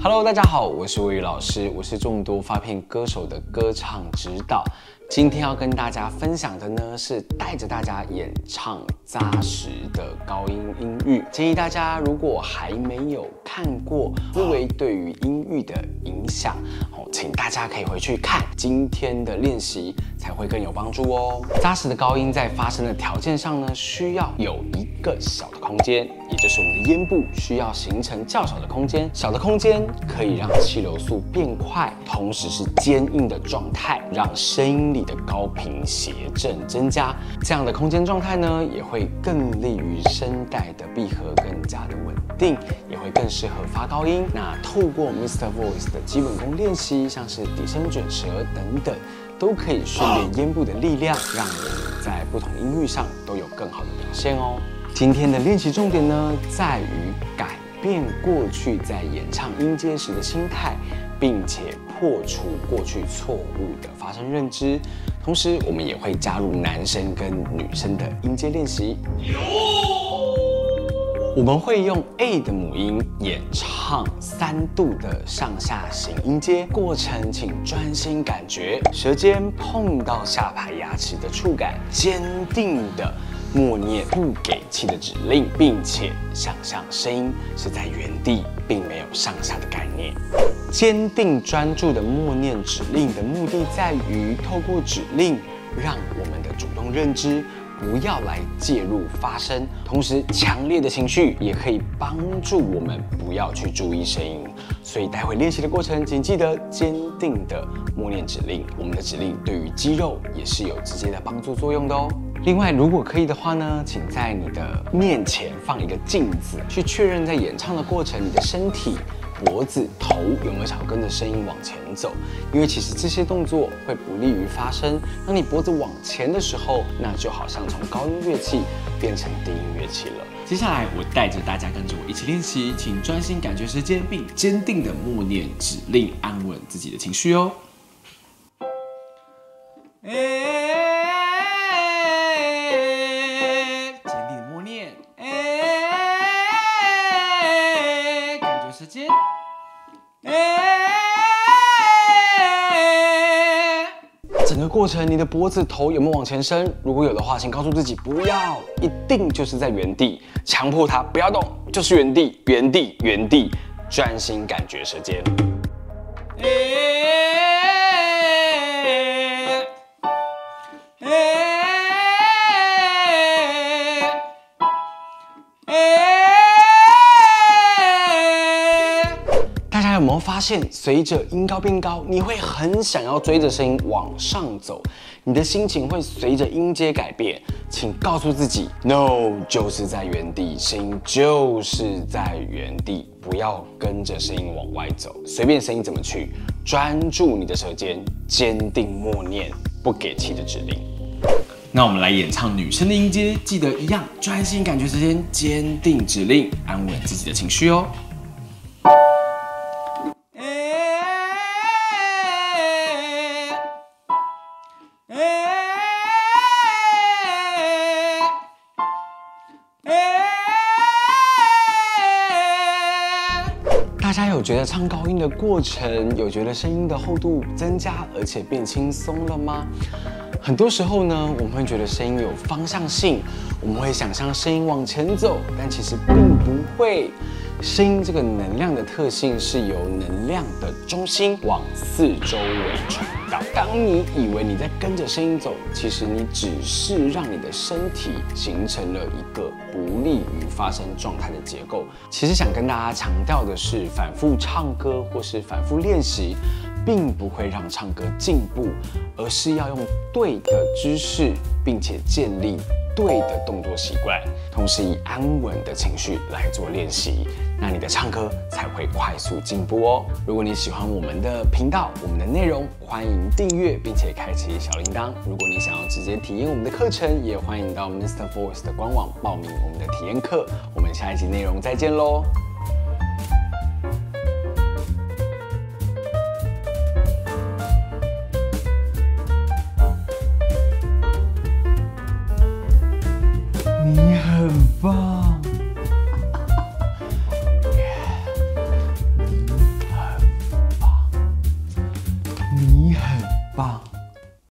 Hello， 大家好，我是魏宇老师，我是众多发片歌手的歌唱指导。今天要跟大家分享的呢，是带着大家演唱扎实的高音音域。建议大家如果还没有看过思维对于音域的影响，请大家可以回去看今天的练习，才会更有帮助哦。扎实的高音在发声的条件上呢，需要有一个小的空间，也就是我们的咽部需要形成较小的空间。小的空间可以让气流速变快，同时是坚硬的状态，让声音里的高频谐振增加。这样的空间状态呢，也会更利于声带的闭合更加的稳定，也会更适合发高音。那透过 Mr. Voice 的基本功练习，像是底声准舌等等，都可以训练咽部的力量，让我们在不同音域上都有更好的表现哦。今天的练习重点呢，在于改变过去在演唱音阶时的心态，并且破除过去错误的发声认知。同时，我们也会加入男生跟女生的音阶练习。我们会用 A 的母音演唱3度的上下行音阶，过程请专心感觉舌尖碰到下排牙齿的触感，坚定的默念不给气的指令，并且想象声音是在原地，并没有上下的概念。坚定专注的默念指令的目的在于透过指令，让我们的主动认知不要来介入发声，同时强烈的情绪也可以帮助我们不要去注意声音。所以待会练习的过程，请记得坚定的默念指令，我们的指令对于肌肉也是有直接的帮助作用的哦。另外，如果可以的话呢，请在你的面前放一个镜子，去确认在演唱的过程，你的身体、脖子、头有没有想要跟着声音往前走？因为其实这些动作会不利于发声。当你脖子往前的时候，那就好像从高音乐器变成低音乐器了。接下来，我带着大家跟着我一起练习，请专心感觉时间，并坚定的默念指令，安稳自己的情绪哦。时间，整个过程你的脖子、头有没有往前伸？如果有的话，请告诉自己不要，一定就是在原地，强迫它不要动，就是原地，原地，原地，专心感觉舌尖。有没有发现，随着音高变高，你会很想要追着声音往上走，你的心情会随着音阶改变。请告诉自己 ，No， 就是在原地，声音就是在原地，不要跟着声音往外走，随便声音怎么去，专注你的舌尖，坚定默念不给气的指令。那我们来演唱女生的音阶，记得一样，专心感觉舌尖，坚定指令，安稳自己的情绪哦。大家有觉得唱高音的过程，有觉得声音的厚度增加，而且变轻松了吗？很多时候呢，我们会觉得声音有方向性，我们会想象声音往前走，但其实并不会。声音这个能量的特性是由能量的中心往四周围传导。当你以为你在跟着声音走，其实你只是让你的身体形成了一个不利于发声状态的结构。其实想跟大家强调的是，反复唱歌或是反复练习，并不会让唱歌进步，而是要用对的姿势，并且建立对的动作习惯，同时以安稳的情绪来做练习，那你的唱歌才会快速进步哦。如果你喜欢我们的频道、我们的内容，欢迎订阅并且开启小铃铛。如果你想要直接体验我们的课程，也欢迎到 Mr. Voice 的官网报名我们的体验课。我们下一集内容再见喽！